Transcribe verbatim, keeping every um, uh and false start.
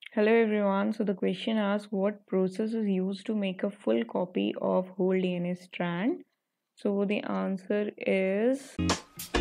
Hello everyone. So the question asks what process is used to make a full copy of whole D N A strand? So the answer is